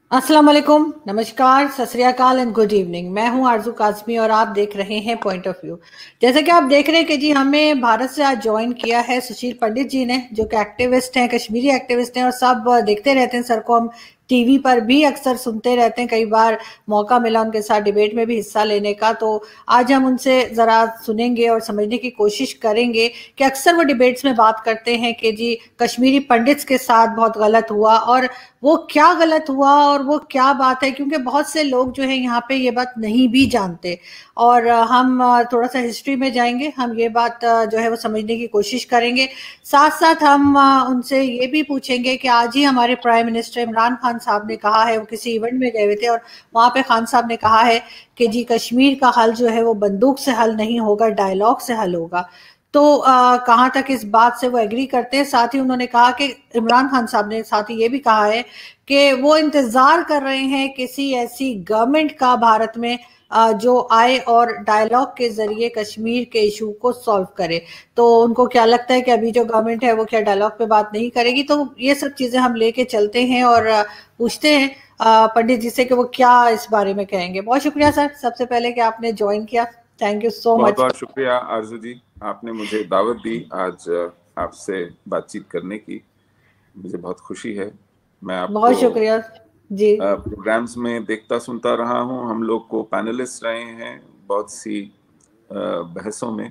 अस्सलाम वालेकुम, नमस्कार, सत श्री अकाल एंड गुड इवनिंग। मैं हूं आरजू काज़मी और आप देख रहे हैं पॉइंट ऑफ व्यू। जैसे कि आप देख रहे हैं कि जी हमें भारत से आज ज्वाइन किया है सुशील पंडित जी ने, जो कि एक्टिविस्ट हैं, कश्मीरी एक्टिविस्ट हैं और सब देखते रहते हैं सर को। हम टीवी पर भी अक्सर सुनते रहते हैं, कई बार मौका मिला उनके साथ डिबेट में भी हिस्सा लेने का। तो आज हम उनसे ज़रा सुनेंगे और समझने की कोशिश करेंगे कि अक्सर वो डिबेट्स में बात करते हैं कि जी कश्मीरी पंडित्स के साथ बहुत गलत हुआ, और वो क्या गलत हुआ और वो क्या बात है, क्योंकि बहुत से लोग जो है यहाँ पे ये बात नहीं भी जानते। और हम थोड़ा सा हिस्ट्री में जाएंगे, हम ये बात जो है वो समझने की कोशिश करेंगे। साथ साथ हम उनसे ये भी पूछेंगे कि आज ही हमारे प्राइम मिनिस्टर इमरान खान साहब ने कहा है, वो किसी इवेंट में गए हुए थे और वहाँ पे खान साहब ने कहा है कि जी कश्मीर का हल जो है वो बंदूक से हल नहीं होगा, डायलॉग से हल होगा। तो कहाँ तक इस बात से वो एग्री करते हैं। साथ ही उन्होंने कहा कि इमरान खान साहब ने साथ ही ये भी कहा है कि वो इंतजार कर रहे हैं किसी ऐसी गवर्नमेंट का भारत में जो आए और डायलॉग के जरिए कश्मीर के इशू को सॉल्व करे। तो उनको क्या लगता है कि अभी जो गवर्नमेंट है वो क्या डायलॉग पे बात नहीं करेगी? तो ये सब चीजें हम लेके चलते हैं और पूछते हैं पंडित जी से कि वो क्या इस बारे में कहेंगे। बहुत शुक्रिया सर, सबसे पहले कि आपने ज्वाइन किया। थैंक यू सो बहुत मच। बहुत शुक्रिया आरजू जी। आपने मुझे दावत दी आज आपसे बातचीत करने की। मुझे बहुत खुशी है। मैं आपको बहुत शुक्रिया जी। प्रोग्राम्स में देखता सुनता रहा हूँ। हम लोग को पैनलिस्ट रहे हैं बहुत सी बहसों में,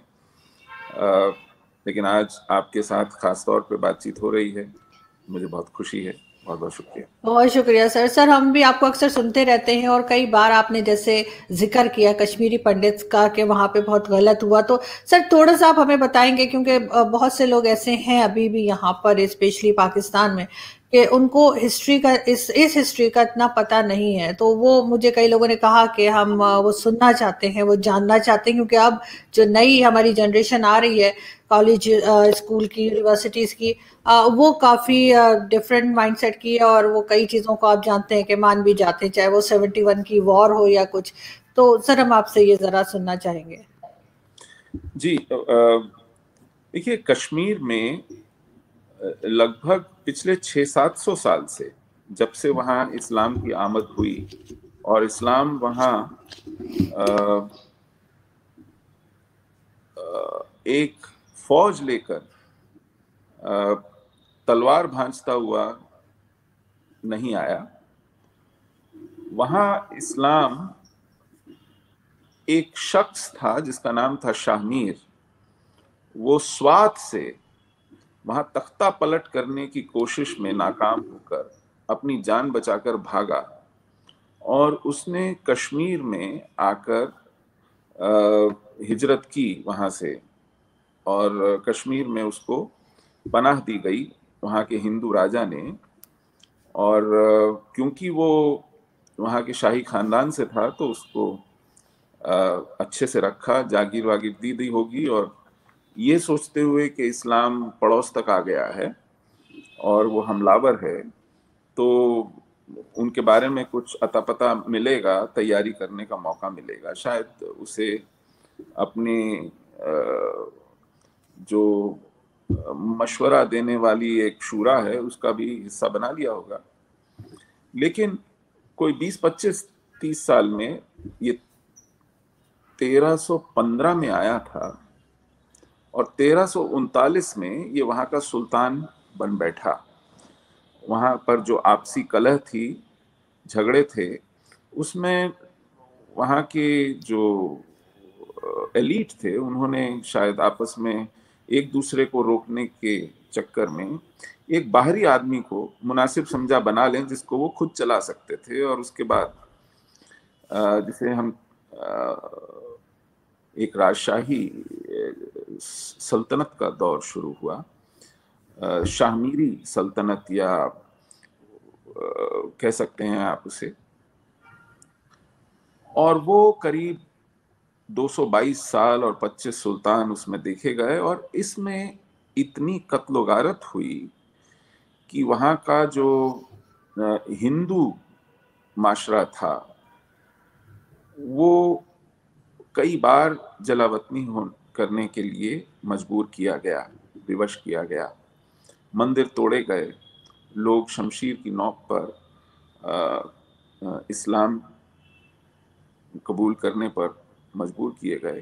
लेकिन आज आपके साथ खास तौर पे बातचीत हो रही है। मुझे बहुत खुशी है। बहुत बहुत शुक्रिया। बहुत शुक्रिया सर। सर हम भी आपको अक्सर सुनते रहते हैं और कई बार आपने जैसे जिक्र किया कश्मीरी पंडित्स का कि वहाँ पे बहुत गलत हुआ, तो सर थोड़ा सा आप हमें बताएंगे, क्योंकि बहुत से लोग ऐसे हैं अभी भी यहाँ पर स्पेशली पाकिस्तान में कि उनको हिस्ट्री का इस हिस्ट्री का इतना पता नहीं है। तो वो मुझे कई लोगों ने कहा कि हम वो सुनना चाहते हैं, वो जानना चाहते हैं, क्योंकि अब जो नई हमारी जनरेशन आ रही है कॉलेज स्कूल की यूनिवर्सिटीज की, वो काफी डिफरेंट माइंडसेट की है और वो कई चीजों को आप जानते हैं कि मान भी जाते हैं, चाहे वो 71 की वॉर हो या कुछ। तो सर हम आपसे ये जरा सुनना चाहेंगे। जी, देखिए, कश्मीर में लगभग पिछले 600-700 साल से, जब से वहाँ इस्लाम की आमद हुई और इस्लाम वहाँ एक फौज लेकर तलवार भांजता हुआ नहीं आया। वहाँ इस्लाम एक शख्स था जिसका नाम था शाहमीर। वो स्वात से वहां तख्ता पलट करने की कोशिश में नाकाम होकर अपनी जान बचाकर भागा और उसने कश्मीर में आकर हिजरत की वहां से, और कश्मीर में उसको पनाह दी गई वहां के हिंदू राजा ने। और क्योंकि वो वहां के शाही खानदान से था तो उसको अच्छे से रखा, जागीर वागीर दी दी होगी, और ये सोचते हुए कि इस्लाम पड़ोस तक आ गया है और वो हमलावर है, तो उनके बारे में कुछ अता पता मिलेगा, तैयारी करने का मौका मिलेगा, शायद उसे अपने जो मशवरा देने वाली एक शूरा है उसका भी हिस्सा बना लिया होगा। लेकिन कोई 20-25-30 साल में ये 1315 में आया था और 1339 में ये वहां का सुल्तान बन बैठा। वहां पर जो आपसी कलह थी, झगड़े थे, उसमें वहां के जो एलीट थे उन्होंने शायद आपस में एक दूसरे को रोकने के चक्कर में एक बाहरी आदमी को मुनासिब समझा बना लें जिसको वो खुद चला सकते थे। और उसके बाद जिसे हम एक राजशाही सल्तनत का दौर शुरू हुआ, शाहमीरी सल्तनत, या कह सकते हैं आप उसे। और वो करीब 222 साल और 25 सुल्तान उसमें देखे गए, और इसमें इतनी कत्लो गारत हुई कि वहाँ का जो हिंदू माशरा था वो कई बार जलावतनी करने के लिए मजबूर किया गया, विवश किया गया। मंदिर तोड़े गए, लोग शमशीर की नोक पर इस्लाम कबूल करने पर मजबूर किए गए।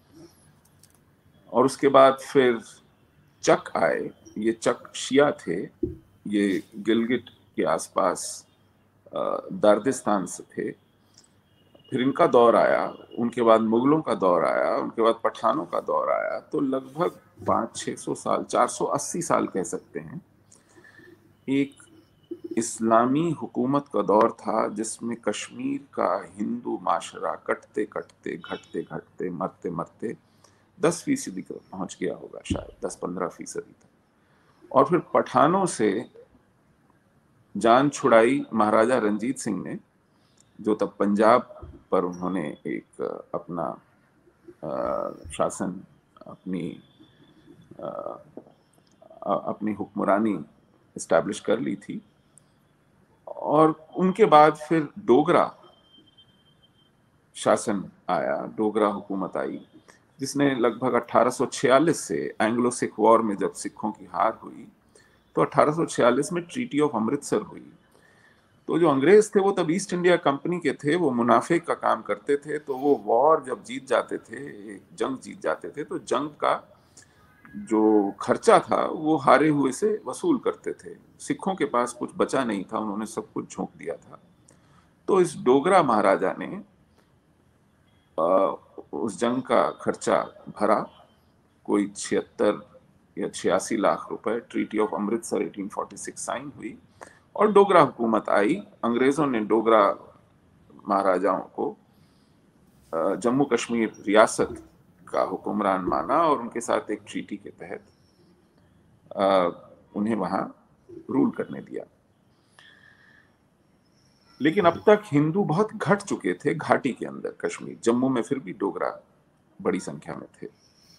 और उसके बाद फिर चक आए। ये चक शिया थे, ये गिलगिट के आसपास दार्दिस्तान से थे। फिर इनका दौर आया, उनके बाद मुगलों का दौर आया, उनके बाद पठानों का दौर आया। तो लगभग 500-600 साल, 480 साल कह सकते हैं, एक इस्लामी हुकूमत का दौर था जिसमें कश्मीर का हिंदू माशरा कटते कटते, घटते घटते, मरते मरते 10% तक पहुंच गया होगा, शायद 10-15% तक। और फिर पठानों से जान छुड़ाई महाराजा रंजीत सिंह ने, जो तब पंजाब पर उन्होंने एक अपना शासन, अपनी हुक्मरानी इस्टेब्लिश कर ली थी। और उनके बाद फिर डोगरा शासन आया, डोगरा हुकूमत आई, जिसने लगभग 1846 से एंग्लो सिख वॉर में जब सिखों की हार हुई तो 1846 में ट्रीटी ऑफ अमृतसर हुई। तो जो अंग्रेज थे वो तब ईस्ट इंडिया कंपनी के थे, वो मुनाफे का काम करते थे। तो वो वॉर जब जीत जाते थे, जंग जीत जाते थे, तो जंग का जो खर्चा था वो हारे हुए से वसूल करते थे। सिखों के पास कुछ बचा नहीं था, उन्होंने सब कुछ झोंक दिया था। तो इस डोगरा महाराजा ने उस जंग का खर्चा भरा, कोई 76 या 86 लाख रुपए। ट्रीटी ऑफ अमृतसर 1846 साइन हुई और डोगरा हुकूमत आई। अंग्रेजों ने डोगरा महाराजाओं को जम्मू कश्मीर रियासत का हुक्मरान माना और उनके साथ एक ट्रीटी के तहत उन्हें वहां रूल करने दिया। लेकिन अब तक हिंदू बहुत घट चुके थे घाटी के अंदर कश्मीर, जम्मू में फिर भी डोगरा बड़ी संख्या में थे।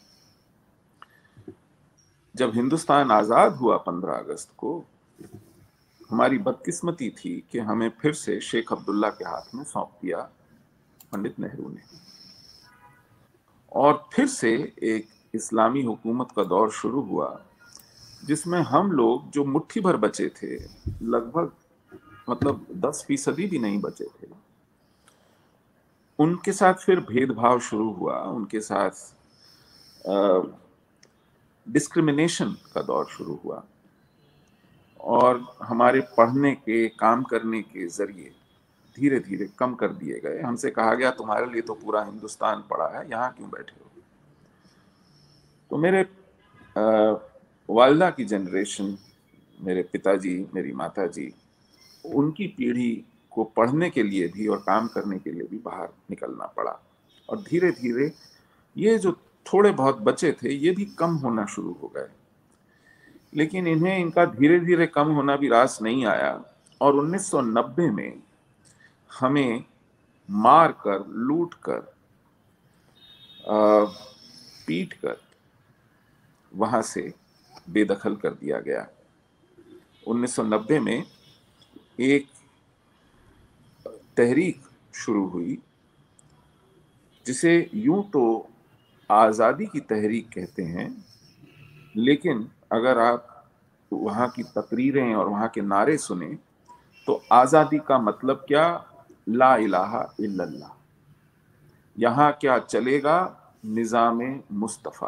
जब हिंदुस्तान आजाद हुआ 15 अगस्त को, हमारी बदकिस्मती थी कि हमें फिर से शेख अब्दुल्ला के हाथ में सौंप दिया पंडित नेहरू ने, और फिर से एक इस्लामी हुकूमत का दौर शुरू हुआ जिसमें हम लोग जो मुट्ठी भर बचे थे, लगभग मतलब 10% भी नहीं बचे थे, उनके साथ फिर भेदभाव शुरू हुआ, उनके साथ डिस्क्रिमिनेशन का दौर शुरू हुआ। और हमारे पढ़ने के, काम करने के जरिए धीरे धीरे कम कर दिए गए। हमसे कहा गया तुम्हारे लिए तो पूरा हिंदुस्तान पड़ा है, यहाँ क्यों बैठे हो। तो मेरे वालिदा की जनरेशन, मेरे पिताजी, मेरी माताजी, उनकी पीढ़ी को पढ़ने के लिए भी और काम करने के लिए भी बाहर निकलना पड़ा। और धीरे धीरे ये जो थोड़े बहुत बचे थे ये भी कम होना शुरू हो गए। लेकिन इन्हें इनका धीरे धीरे कम होना भी रास नहीं आया और 1990 में हमें मार कर, लूट कर, पीट कर वहां से बेदखल कर दिया गया। 1990 में एक तहरीक शुरू हुई जिसे यूं तो आज़ादी की तहरीक कहते हैं, लेकिन अगर आप वहाँ की तकरीरें और वहाँ के नारे सुने तो आज़ादी का मतलब क्या, ला इलाहा इल्लल्लाह, यहाँ क्या चलेगा निज़ामे मुस्तफ़ा,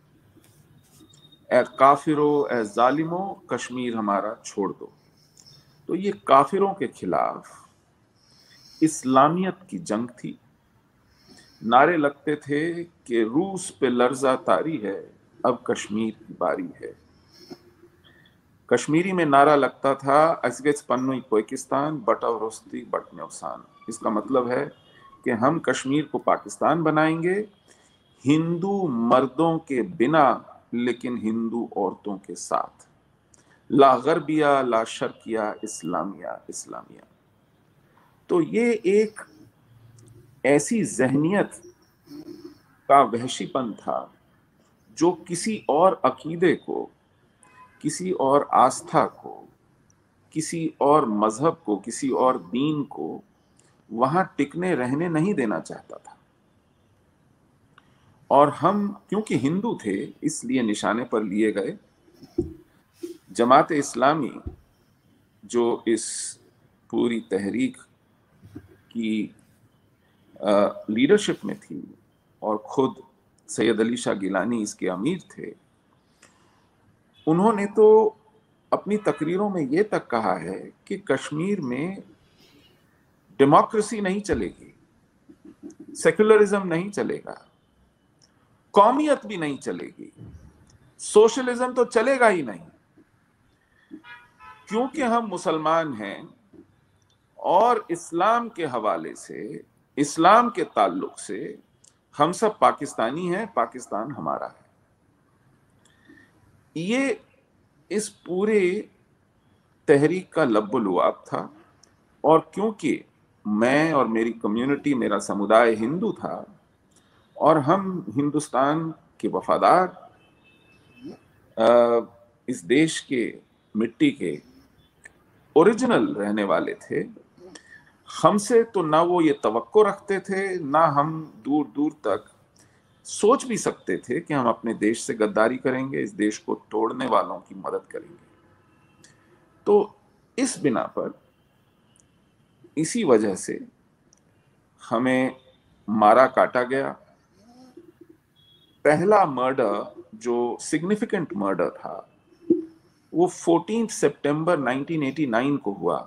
ए काफिरो ए जालिमो कश्मीर हमारा छोड़ दो। तो ये काफिरों के खिलाफ इस्लामियत की जंग थी। नारे लगते थे कि रूस पे लर्जा तारी है, अब कश्मीर की बारी है। कश्मीरी में नारा लगता था अस्गेच पन्नुई पाकिस्तान बटवरोस्ती बटन्योसान। इसका मतलब है कि हम कश्मीर को पाकिस्तान बनाएंगे, हिंदू मर्दों के बिना लेकिन हिंदू औरतों के साथ। ला गरबिया ला शर्किया इस्लामिया इस्लामिया। तो ये एक ऐसी जहनियत का वहशीपन था जो किसी और अकीदे को, किसी और आस्था को, किसी और मजहब को, किसी और दीन को वहां टिकने रहने नहीं देना चाहता था। और हम क्योंकि हिंदू थे इसलिए निशाने पर लिए गए। जमात इस्लामी जो इस पूरी तहरीक की लीडरशिप में थी और खुद सैयद अली शाह गिलानी इसके अमीर थे, उन्होंने तो अपनी तकरीरों में ये तक कहा है कि कश्मीर में डेमोक्रेसी नहीं चलेगी, सेक्युलरिज्म नहीं चलेगा, कौमियत भी नहीं चलेगी, सोशलिज्म तो चलेगा ही नहीं, क्योंकि हम मुसलमान हैं और इस्लाम के हवाले से, इस्लाम के ताल्लुक से हम सब पाकिस्तानी हैं, पाकिस्तान हमारा है। ये इस पूरे तहरीक का लब्बुलुआब था। और क्योंकि मैं और मेरी कम्युनिटी, मेरा समुदाय हिंदू था और हम हिंदुस्तान के वफादार, इस देश के मिट्टी के ओरिजिनल रहने वाले थे, हमसे तो ना वो ये तवक्को रखते थे, ना हम दूर दूर तक सोच भी सकते थे कि हम अपने देश से गद्दारी करेंगे, इस देश को तोड़ने वालों की मदद करेंगे। तो इस बिना पर, इसी वजह से हमें मारा काटा गया। पहला मर्डर जो सिग्निफिकेंट मर्डर था वो 14 सितंबर 1989 को हुआ।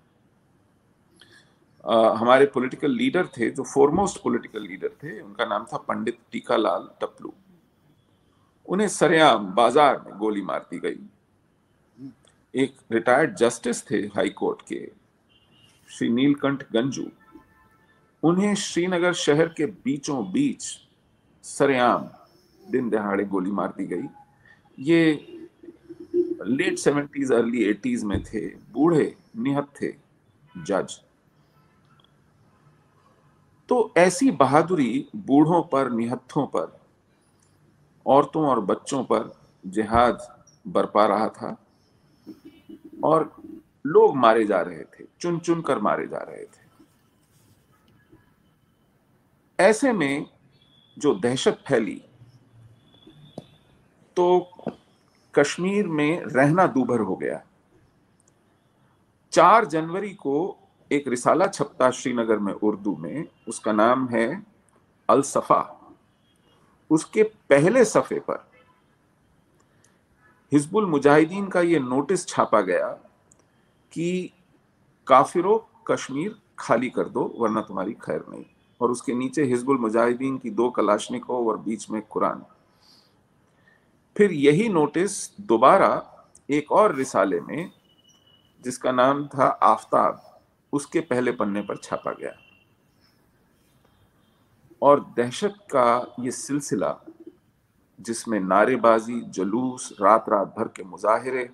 हमारे पॉलिटिकल लीडर थे, जो फोरमोस्ट पॉलिटिकल लीडर थे, उनका नाम था पंडित टीकालाल टपलू। उन्हें सरेआम बाजार में गोली मार दी गई। एक रिटायर्ड जस्टिस थे हाई कोर्ट के, श्री नीलकंठ गंजू, उन्हें श्रीनगर शहर के बीचों बीच सरेआम दिन दहाड़े गोली मार दी गई। ये लेट 70s अर्ली 80s में थे, बूढ़े निहत्थ थे जज। तो ऐसी बहादुरी बूढ़ों पर, निहत्थों पर, औरतों और बच्चों पर जिहाद बरपा रहा था और लोग मारे जा रहे थे, चुन चुन कर मारे जा रहे थे। ऐसे में जो दहशत फैली तो कश्मीर में रहना दूभर हो गया। 4 जनवरी को एक रिसाला छपता श्रीनगर में उर्दू में, उसका नाम है अल सफा। उसके पहले सफे पर हिजबुल मुजाहिदीन का ये नोटिस छापा गया कि काफिरों, कश्मीर खाली कर दो वरना तुम्हारी खैर नहीं। और उसके नीचे हिजबुल मुजाहिदीन की 2 कलाशनिकोव और बीच में कुरान। फिर यही नोटिस दोबारा एक और रिसाले में, जिसका नाम था आफताब, उसके पहले पन्ने पर छापा गया। और दहशत का ये सिलसिला, जिसमें नारेबाजी, जुलूस, रात रात भर के मुजाहिरे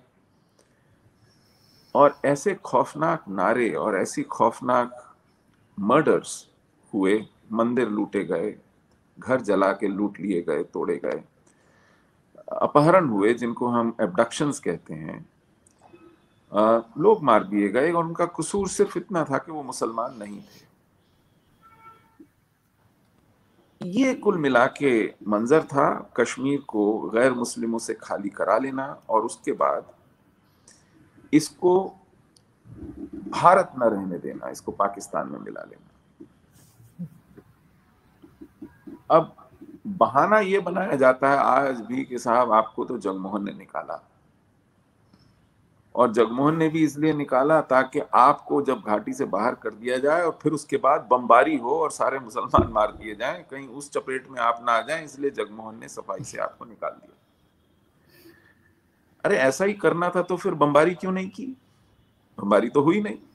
और ऐसे खौफनाक नारे और ऐसी खौफनाक मर्डर्स हुए, मंदिर लूटे गए, घर जला के लूट लिए गए, तोड़े गए, अपहरण हुए जिनको हम एब्डक्शंस कहते हैं, लोग मार दिए गए। और उनका कसूर सिर्फ इतना था कि वो मुसलमान नहीं थे। ये कुल मिला के मंजर था कश्मीर को गैर मुस्लिमों से खाली करा लेना और उसके बाद इसको भारत न रहने देना, इसको पाकिस्तान में मिला लेना। अब बहाना ये बनाया जाता है आज भी कि साहब आपको तो जगमोहन ने निकाला, और जगमोहन ने भी इसलिए निकाला ताकि आपको जब घाटी से बाहर कर दिया जाए और फिर उसके बाद बमबारी हो और सारे मुसलमान मार दिए जाएं, कहीं उस चपेट में आप ना आ जाएं, इसलिए जगमोहन ने सफाई से आपको निकाल दिया। अरे ऐसा ही करना था तो फिर बमबारी क्यों नहीं की? बमबारी तो हुई नहीं।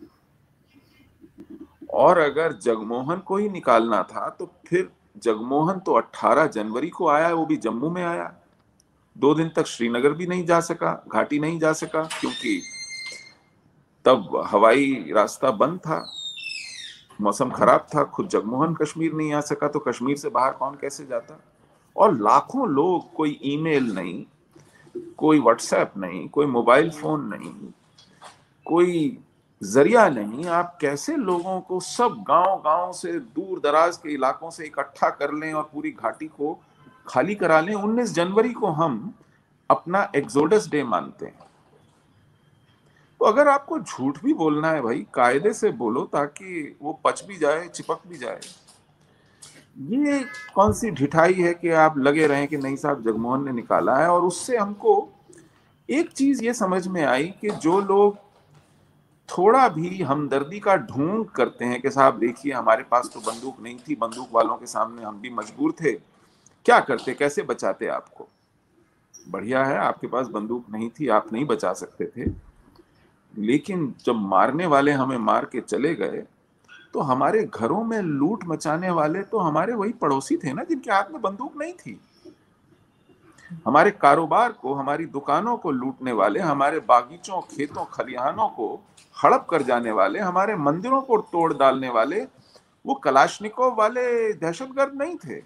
और अगर जगमोहन को ही निकालना था तो फिर जगमोहन तो 18 जनवरी को आया, वो भी जम्मू में आया। 2 दिन तक श्रीनगर भी नहीं जा सका, घाटी नहीं जा सका, क्योंकि तब हवाई रास्ता बंद था, मौसम खराब था। खुद जगमोहन कश्मीर नहीं आ सका तो कश्मीर से बाहर कौन कैसे जाता? और लाखों लोग, कोई ईमेल नहीं, कोई व्हाट्सएप नहीं, कोई मोबाइल फोन नहीं, कोई जरिया नहीं, आप कैसे लोगों को सब गांव गांव से, दूर दराज के इलाकों से इकट्ठा कर लें और पूरी घाटी को खाली करा लें? 19 जनवरी को हम अपना एक्सोडस डे मानते हैं। तो अगर आपको झूठ भी बोलना है भाई, कायदे से बोलो ताकि वो पच भी जाए, चिपक भी जाए। ये कौन सी ढिठाई है कि आप लगे रहें कि नहीं साहब जगमोहन ने निकाला है। और उससे हमको एक चीज ये समझ में आई कि जो लोग थोड़ा भी हमदर्दी का ढोंग करते हैं कि साहब देखिए हमारे पास तो बंदूक नहीं थी, बंदूक वालों के सामने हम भी मजबूर थे, क्या करते, कैसे बचाते आपको। बढ़िया है, आपके पास बंदूक नहीं थी, आप नहीं बचा सकते थे, लेकिन जब मारने वाले हमें मार के चले गए तो हमारे घरों में लूट मचाने वाले तो हमारे वही पड़ोसी थे ना, जिनके हाथ में बंदूक नहीं थी। हमारे कारोबार को, हमारी दुकानों को लूटने वाले, हमारे बागीचों, खेतों, खलिहानों को हड़प कर जाने वाले, हमारे मंदिरों को तोड़ डालने वाले वो कलाशनिकोव वाले दहशतगर्द नहीं थे,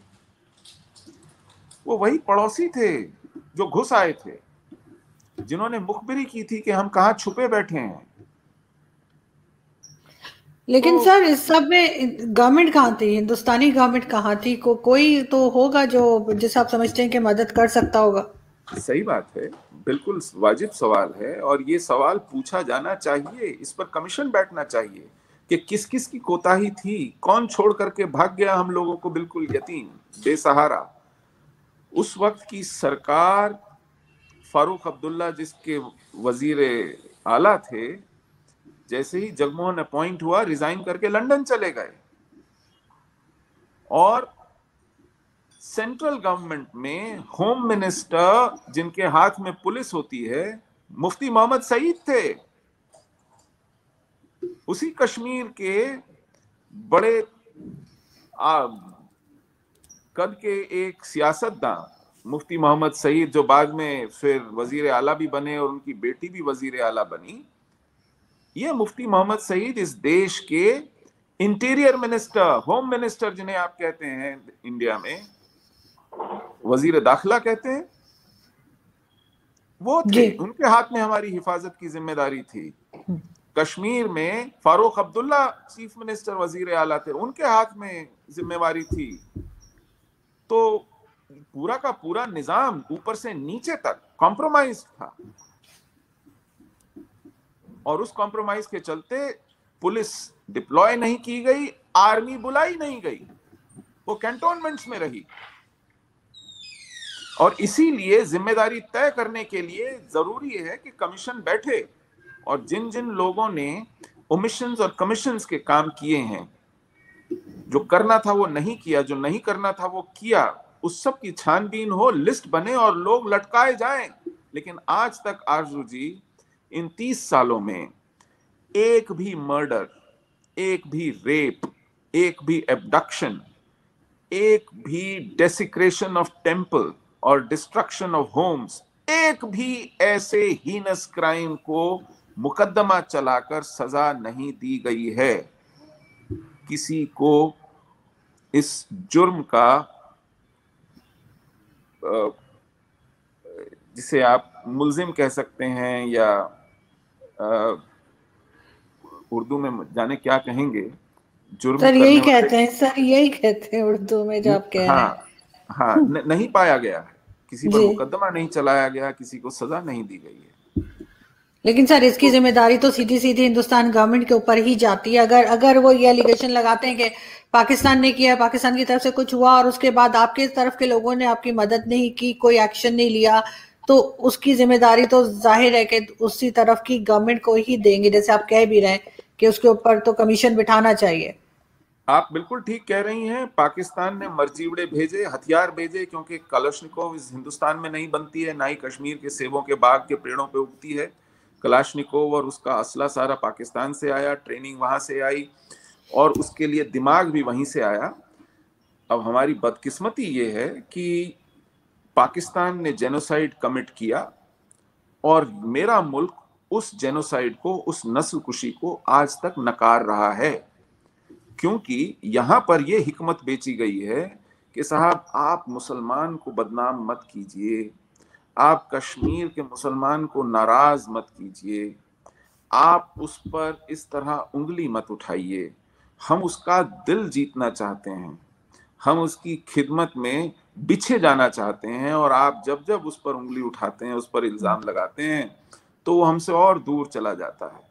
वो वही पड़ोसी थे जो घुस आए थे, जिन्होंने मुखबिरी की थी कि हम कहाँ छुपे बैठे हैं। लेकिन तो सर इस सब में गवर्नमेंट कहाँ थी, हिंदुस्तानी गवर्नमेंट कहाँ थी? कोई तो होगा जो, जिसे आप समझते हैं कि मदद कर सकता होगा। सही बात है, बिल्कुल वाजिब सवाल है, और ये सवाल पूछा जाना चाहिए, इस पर कमीशन बैठना चाहिए कि किस किस की कोताही थी, कौन छोड़ करके भाग गया हम लोगों को बिल्कुल यतीम, बेसहारा। उस वक्त की सरकार, फारूक अब्दुल्ला जिसके वजीर आला थे, जैसे ही जगमोहन अपॉइंट हुआ रिजाइन करके लंदन चले गए, और सेंट्रल गवर्नमेंट में होम मिनिस्टर जिनके हाथ में पुलिस होती है, मुफ्ती मोहम्मद सईद थे। उसी कश्मीर के बड़े कद के एक सियासतदान मुफ्ती मोहम्मद सईद, जो बाद में फिर वजीर आला भी बने और उनकी बेटी भी वजीर आला बनी, ये मुफ्ती मोहम्मद सईद इस देश के इंटीरियर मिनिस्टर, होम मिनिस्टर जिन्हें आप कहते हैं इंडिया में, वजीर दाखिला कहते हैं, वो थे। जी। उनके हाथ में हमारी हिफाजत की जिम्मेदारी थी। कश्मीर में फारूक अब्दुल्ला चीफ मिनिस्टर, वजीर आला थे, उनके हाथ में जिम्मेवारी थी। तो पूरा का पूरा निजाम ऊपर से नीचे तक कॉम्प्रोमाइज था, और उस कॉम्प्रोमाइज के चलते पुलिस डिप्लॉय नहीं की गई, आर्मी बुलाई नहीं गई, वो कैंटोनमेंट्स में रही। और इसीलिए जिम्मेदारी तय करने के लिए जरूरी है कि कमीशन बैठे, और जिन जिन लोगों ने ओमिशंस और कमीशंस के काम किए हैं, जो करना था वो नहीं किया, जो नहीं करना था वो किया, उस सब की छानबीन हो, लिस्ट बने और लोग लटकाए जाएं। लेकिन आज तक आरजू जी, इन 30 सालों में एक भी मर्डर, एक भी रेप, एक भी एब्डक्शन, एक भी डेसिक्रेशन ऑफ टेम्पल और डिस्ट्रक्शन ऑफ होम्स, एक भी ऐसे हीनस क्राइम को मुकदमा चलाकर सजा नहीं दी गई है। किसी को इस जुर्म का, जिसे आप मुल्जिम कह सकते हैं या उर्दू में जाने क्या कहेंगे, जुर्म सर यही करने वाले, कहते हैं, सर यही कहते हैं उर्दू में जो आप कह रहे हैं। हाँ हाँ, नहीं पाया गया है, किसी पर जी। मुकदमा नहीं चलाया गया, किसी को सजा नहीं दी गई है। लेकिन सर इसकी तो जिम्मेदारी तो सीधी सीधी हिंदुस्तान गवर्नमेंट के ऊपर ही जाती है। अगर अगर वो ये एलिगेशन लगाते हैं कि पाकिस्तान ने किया, पाकिस्तान की तरफ से कुछ हुआ और उसके बाद आपके तरफ के लोगों ने आपकी मदद नहीं की, कोई एक्शन नहीं लिया, तो उसकी जिम्मेदारी तो जाहिर है कि उसी तरफ की गवर्नमेंट को ही देंगे, जैसे आप कह भी रहे हैं कि उसके ऊपर तो कमीशन बिठाना चाहिए। आप बिल्कुल ठीक कह रही हैं। पाकिस्तान ने मर्जीवड़े भेजे, हथियार भेजे, क्योंकि कलाशनिकोव इस हिंदुस्तान में नहीं बनती है, ना ही कश्मीर के सेबों के बाग के पेड़ों पे उगती है। कलाशनिकोव और उसका असला सारा पाकिस्तान से आया, ट्रेनिंग वहां से आई, और उसके लिए दिमाग भी वहीं से आया। अब हमारी बदकिस्मती ये है कि पाकिस्तान ने जेनोसाइड कमिट किया, और मेरा मुल्क उस जेनोसाइड को, उस नस्ल कुशी को आज तक नकार रहा है, क्योंकि यहां पर यह हिकमत बेची गई है कि साहब आप मुसलमान को बदनाम मत कीजिए, आप कश्मीर के मुसलमान को नाराज मत कीजिए, आप उस पर इस तरह उंगली मत उठाइए, हम उसका दिल जीतना चाहते हैं, हम उसकी खिदमत में बिछे जाना चाहते हैं, और आप जब जब उस पर उंगली उठाते हैं, उस पर इल्जाम लगाते हैं, तो वो हमसे और दूर चला जाता है।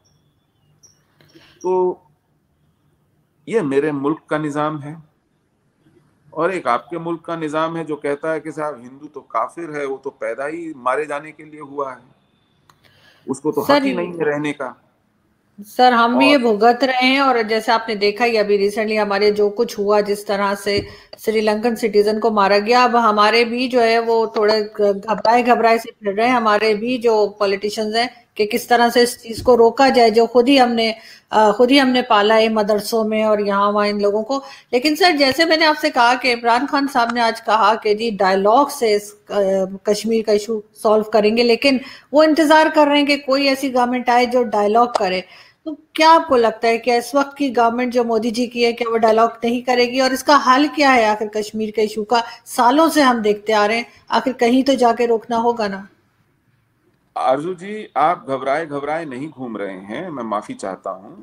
तो ये मेरे मुल्क का निज़ाम है, और एक आपके मुल्क का निज़ाम है जो कहता है कि साहब हिंदू तो काफिर है, वो तो पैदा ही मारे जाने के लिए हुआ है, उसको तो हक सर ही नहीं है रहने का। सर हम भी ये और भुगत रहे हैं, और जैसे आपने देखा ही अभी रिसेंटली हमारे जो कुछ हुआ, जिस तरह से श्रीलंकन सिटीजन को मारा गया, अब हमारे भी जो है वो थोड़े घबराए घबराए से फिर रहे हैं, हमारे भी जो पॉलिटिशियंस हैं, कि किस तरह से इस चीज को रोका जाए, जो खुद ही हमने पाला है मदरसों में और यहाँ वहाँ इन लोगों को। लेकिन सर जैसे मैंने आपसे कहा कि इमरान खान साहब ने आज कहा कि जी डायलॉग से इस कश्मीर का इशू सॉल्व करेंगे, लेकिन वो इंतजार कर रहे हैं कि कोई ऐसी गवर्नमेंट आए जो डायलॉग करे। तो क्या आपको लगता है कि इस वक्त की गवर्नमेंट जो मोदी जी की है, क्या वो डायलॉग नहीं करेगी, और इसका हल क्या है आखिर कश्मीर के इशू का? सालों से हम देखते आ रहे हैं, आखिर कहीं तो जाके रोकना होगा ना। आरजू जी, आप घबराए घबराए नहीं घूम रहे हैं, मैं माफी चाहता हूं।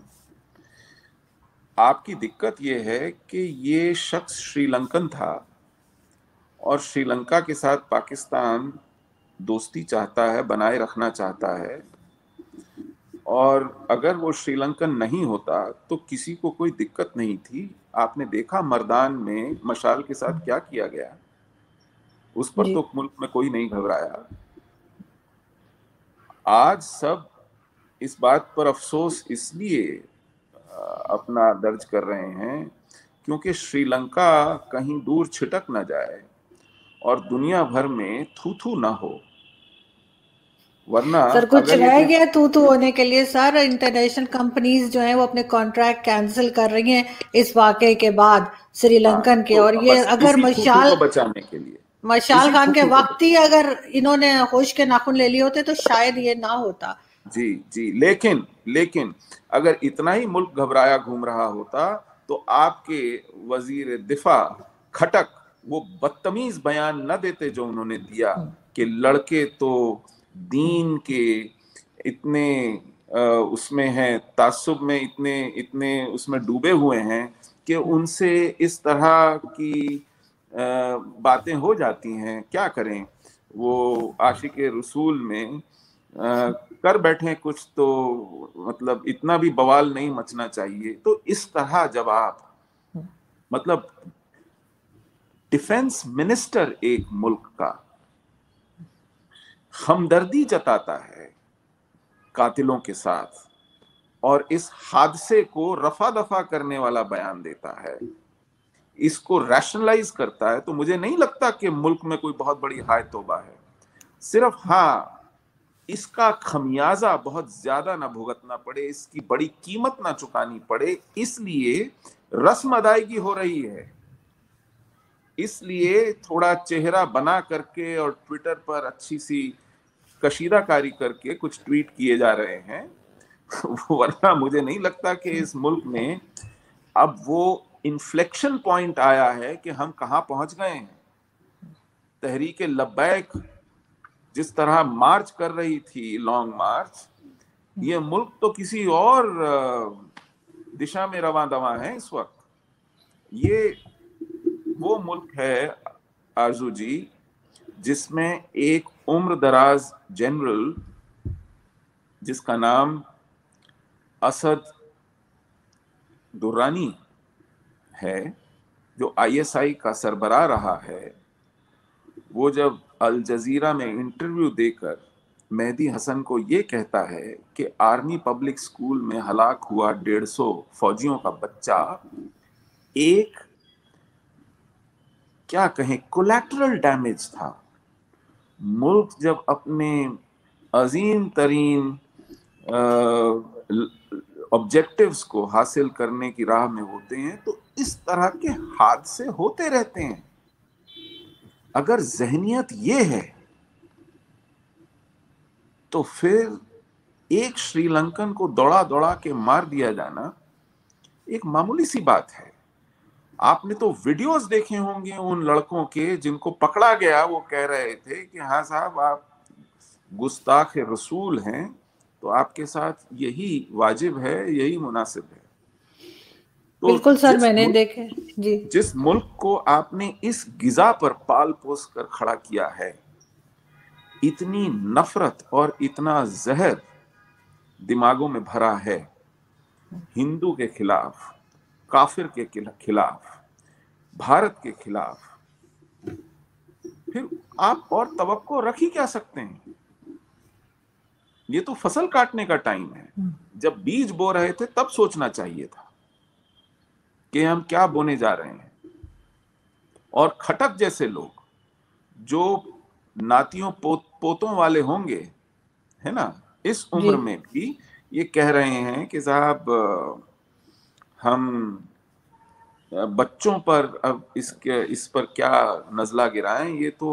आपकी दिक्कत यह है कि ये शख्स श्रीलंकन था, और श्रीलंका के साथ पाकिस्तान दोस्ती चाहता है, बनाए रखना चाहता है। और अगर वो श्रीलंकन नहीं होता तो किसी को कोई दिक्कत नहीं थी। आपने देखा मर्दान में मशाल के साथ क्या किया गया, उस पर जी तो मुल्क में कोई नहीं घबराया। आज सब इस बात पर अफसोस इसलिए अपना दर्ज कर रहे हैं क्योंकि श्रीलंका कहीं दूर छिटक ना जाए और दुनिया भर में थू थू ना हो। वरना सर कुछ अगर ये रह कोई, गया तू तू होने के लिए? सर इंटरनेशनल कंपनीज जो है वो अपने कॉन्ट्रैक्ट कैंसिल कर रही हैं इस वाकये के बाद, हाँ, श्रीलंकन के। तो और ये बस अगर इसी थू थू मशाल को बचाने के लिए, मशाल इसी खान थू के थू को वक्त ही अगर इन्होंने होश के नाखून ले लिए होते तो शायद ये ना होता। जी जी, लेकिन लेकिन अगर इतना ही मुल्क घबराया घूम रहा होता तो आपके वजीर दिफा खटक वो बदतमीज बयान न देते जो उन्होंने दिया कि लड़के तो दीन के इतने उसमें हैं, तासुब में इतने इतने उसमें डूबे हुए हैं कि उनसे इस तरह की बातें हो जाती हैं। क्या करें, वो आशिक रसूल में कर बैठे कुछ, तो मतलब इतना भी बवाल नहीं मचना चाहिए। तो इस तरह जब आप, मतलब डिफेंस मिनिस्टर एक मुल्क का हमदर्दी जताता है कातिलों के साथ और इस हादसे को रफा दफा करने वाला बयान देता है, इसको रैशनलाइज करता है, तो मुझे नहीं लगता कि मुल्क में कोई बहुत बड़ी हाय तौबा है। सिर्फ हाँ, इसका खमियाजा बहुत ज्यादा ना भुगतना पड़े, इसकी बड़ी कीमत ना चुकानी पड़े, इसलिए रस्म अदायगी हो रही है। इसलिए थोड़ा चेहरा बना करके और ट्विटर पर अच्छी सी कशीदाकारी करके कुछ ट्वीट किए जा रहे हैं। वरना मुझे नहीं लगता कि इस मुल्क में अब वो इन्फ्लेक्शन पॉइंट आया है कि हम कहां पहुंच गए हैं। तहरीक लब्बैक जिस तरह मार्च कर रही थी, लॉन्ग मार्च, ये मुल्क तो किसी और दिशा में रवां दवां है इस वक्त। ये वो मुल्क है आरजू जी जिसमें एक उम्र दराज जनरल जिसका नाम असद दुर्रानी है, जो आईएसआई का सरबराह रहा है, वो जब अल जजीरा में इंटरव्यू देकर मेहदी हसन को ये कहता है कि आर्मी पब्लिक स्कूल में हलाक हुआ 150 फौजियों का बच्चा एक, क्या कहें, कोलैटरल डैमेज था। मुल्क जब अपने अजीम तरीन ऑब्जेक्टिव्स को हासिल करने की राह में होते हैं तो इस तरह के हादसे होते रहते हैं। अगर जहनियत ये है तो फिर एक श्रीलंकन को दौड़ा दौड़ा के मार दिया जाना एक मामूली सी बात है। आपने तो वीडियोस देखे होंगे उन लड़कों के जिनको पकड़ा गया, वो कह रहे थे कि हाँ साहब आप गुस्ताख रसूल हैं, तो आपके साथ यही वाजिब है, यही मुनासिब है। तो बिल्कुल सर, मैंने देखे जी। जिस मुल्क को आपने इस गिजा पर पाल पोस कर खड़ा किया है, इतनी नफरत और इतना जहर दिमागों में भरा है हिंदू के खिलाफ, काफिर के खिलाफ, भारत के खिलाफ, फिर आप और तवक्को रख ही क्या सकते हैं? ये तो फसल काटने का टाइम है। जब बीज बो रहे थे तब सोचना चाहिए था कि हम क्या बोने जा रहे हैं। और खटक जैसे लोग जो नातियों पोतों वाले होंगे, है ना, इस उम्र में भी ये कह रहे हैं कि साहब हम बच्चों पर अब इस पर क्या नजला गिराएं, ये तो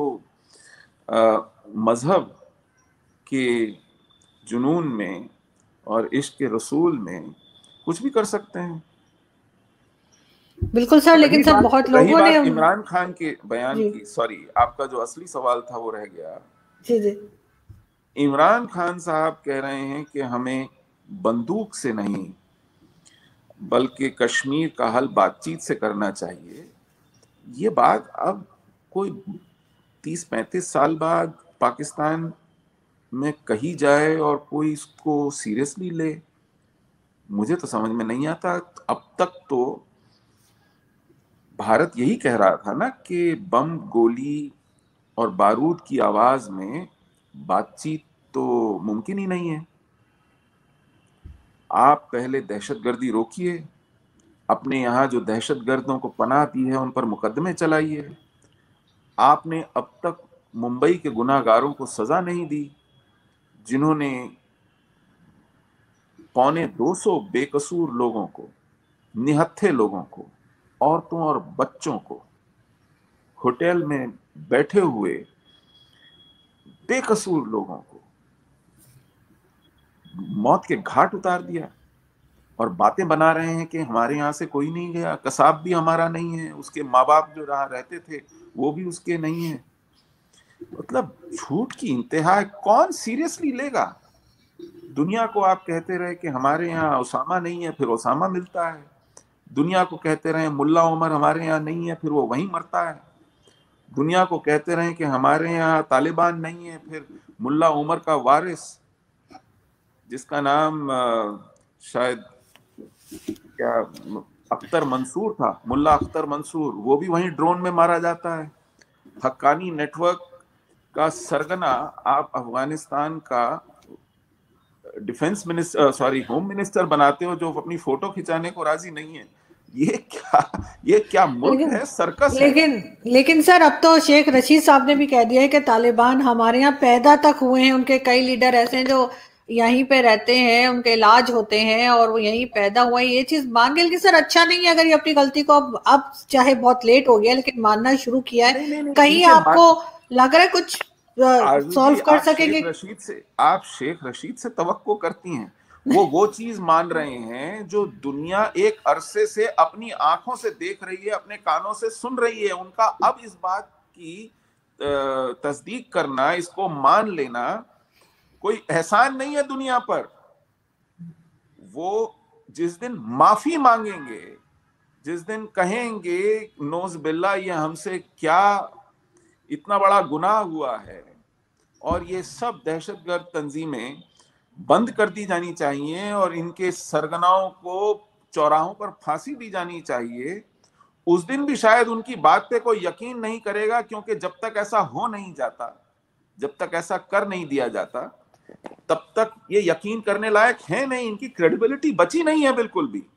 मजहब के जुनून में और इश्क के रसूल में कुछ भी कर सकते हैं। बिल्कुल सर, लेकिन सर बहुत लोगों ने इमरान खान के बयान की, सॉरी आपका जो असली सवाल था वो रह गया। जी जी। इमरान खान साहब कह रहे हैं कि हमें बंदूक से नहीं बल्कि कश्मीर का हल बातचीत से करना चाहिए। ये बात अब कोई 30-35 साल बाद पाकिस्तान में कही जाए और कोई इसको सीरियसली ले, मुझे तो समझ में नहीं आता। अब तक तो भारत यही कह रहा था ना कि बम, गोली और बारूद की आवाज में बातचीत तो मुमकिन ही नहीं है। आप पहले दहशतगर्दी रोकिए, अपने यहां जो दहशतगर्दों को पनाह दी है उन पर मुकदमे चलाइए। आपने अब तक मुंबई के गुनाहगारों को सजा नहीं दी, जिन्होंने 250 बेकसूर लोगों को, निहत्थे लोगों को, औरतों और बच्चों को होटल में बैठे हुए बेकसूर लोगों को मौत के घाट उतार दिया। और बातें बना रहे हैं कि हमारे यहाँ से कोई नहीं गया, कसाब भी हमारा नहीं है, उसके माँ बाप जो रहा रहते थे वो भी उसके नहीं है। मतलब झूठ की इंतहा है, कौन सीरियसली लेगा? दुनिया को आप कहते रहे कि हमारे यहाँ ओसामा नहीं है, फिर ओसामा मिलता है। दुनिया को कहते रहे मुल्ला उमर हमारे यहाँ नहीं है, फिर वो वहीं मरता है। दुनिया को कहते रहे कि हमारे यहाँ तालिबान नहीं है, फिर मुल्ला उमर का वारिस, जिसका नाम शायद क्या अख्तर मंसूर था, मुल्ला अख्तर मंसूर, वो भी वहीं ड्रोन में मारा जाता है। हक्कानी नेटवर्क का सरगना आप अफगानिस्तान का डिफेंस मिनिस्टर, होम मिनिस्टर बनाते हो, जो अपनी फोटो खिंचाने को राजी नहीं है। ये क्या मुल्क है, सर्कस है। लेकिन सर अब तो शेख रशीद साहब ने भी कह दिया है कि तालिबान हमारे यहाँ पैदा तक हुए हैं। उनके कई लीडर ऐसे हैं जो यहीं पे रहते हैं, उनके इलाज होते हैं और वो यहीं पैदा हुए। ये चीज मान गए कि सर अच्छा नहीं है अगर ये अपनी गलती को अब चाहे बहुत लेट हो गया लेकिन मानना शुरू किया है। नहीं, कहीं आपको लग रहा है कुछ सॉल्व कर सकेंगे? आप शेख रशीद से तवक्को करती हैं? वो चीज मान रहे हैं जो दुनिया एक अरसे से अपनी आंखों से देख रही है, अपने कानों से सुन रही है। उनका अब इस बात की तस्दीक करना, इसको मान लेना कोई एहसान नहीं है दुनिया पर। वो जिस दिन माफी मांगेंगे, जिस दिन कहेंगे नौज बिल्ला ये हमसे क्या इतना बड़ा गुनाह हुआ है और ये सब दहशतगर्द तंजीमें बंद कर दी जानी चाहिए और इनके सरगनाओं को चौराहों पर फांसी दी जानी चाहिए, उस दिन भी शायद उनकी बात पे कोई यकीन नहीं करेगा। क्योंकि जब तक ऐसा हो नहीं जाता, जब तक ऐसा कर नहीं दिया जाता, तब तक ये यकीन करने लायक है नहीं। इनकी क्रेडिबिलिटी बची नहीं है बिल्कुल भी।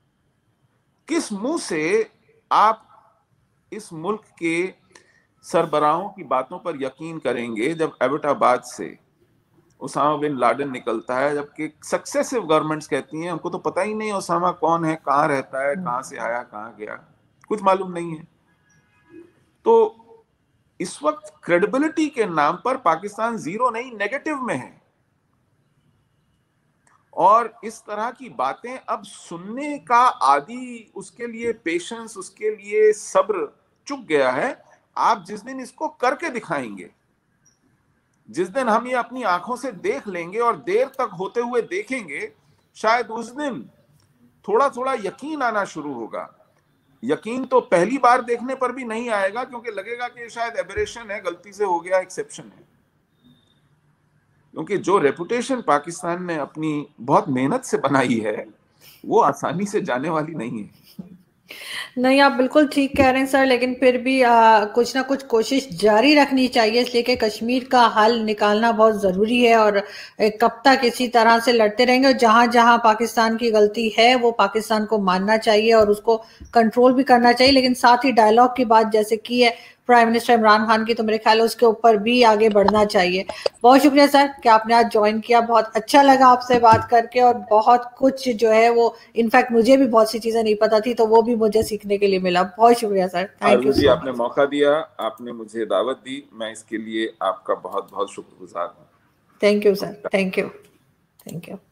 किस मुंह से आप इस मुल्क के सरबराहों की बातों पर यकीन करेंगे जब एबटाबाद से ओसामा बिन लादेन निकलता है, जबकि सक्सेसिव गवर्नमेंट्स कहती हैं उनको तो पता ही नहीं ओसामा कौन है, कहाँ रहता है, कहाँ से आया, कहाँ गया, कुछ मालूम नहीं है। तो इस वक्त क्रेडिबिलिटी के नाम पर पाकिस्तान जीरो नहीं नेगेटिव में है। और इस तरह की बातें अब सुनने का आदि, उसके लिए पेशेंस, उसके लिए सब्र चुक गया है। आप जिस दिन इसको करके दिखाएंगे, जिस दिन हम ये अपनी आंखों से देख लेंगे और देर तक होते हुए देखेंगे, शायद उस दिन थोड़ा थोड़ा यकीन आना शुरू होगा। यकीन तो पहली बार देखने पर भी नहीं आएगा, क्योंकि लगेगा कि शायद एबरेशन है, गलती से हो गया, एक्सेप्शन है। क्योंकि जो रेपुटेशन पाकिस्तान ने अपनी बहुत मेहनत से बनाई है वो आसानी से जाने वाली नहीं है। नहीं, आप बिल्कुल ठीक कह रहे हैं सर, लेकिन फिर भी कुछ ना कुछ कोशिश जारी रखनी चाहिए, इसलिए कि कश्मीर का हल निकालना बहुत ज़रूरी है। और कब तक इसी तरह से लड़ते रहेंगे? और जहां जहां पाकिस्तान की गलती है वो पाकिस्तान को मानना चाहिए और उसको कंट्रोल भी करना चाहिए, लेकिन साथ ही डायलॉग की बात जैसे की है प्राइम मिनिस्टर इमरान खान की, तो मेरे ख्याल है उसके ऊपर भी आगे बढ़ना चाहिए। बहुत शुक्रिया सर कि आपने आज ज्वाइन किया, बहुत अच्छा लगा आपसे बात करके, और बहुत कुछ जो है वो इनफैक्ट मुझे भी बहुत सी चीजें नहीं पता थी, तो वो भी मुझे सीखने के लिए मिला। बहुत शुक्रिया sir, thank Arzoo you ji, so आपने मच। मौका दिया, आपने मुझे दावत दी, मैं इसके लिए आपका बहुत बहुत शुक्रगुजार हूँ। Thank you sir, thank you, thank you.